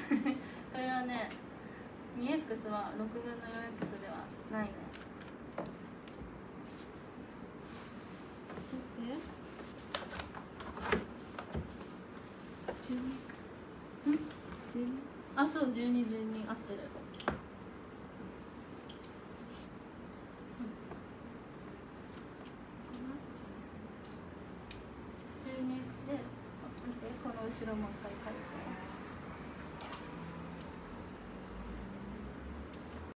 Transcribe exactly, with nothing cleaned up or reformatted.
これはね にエックス はろくぶんの よんエックス ではないのよ。 じゅうにエックス じゅうにあ、そうじゅうに、じゅうに合ってる。じゅうにエックス で、待って、この後ろもう一回書いて。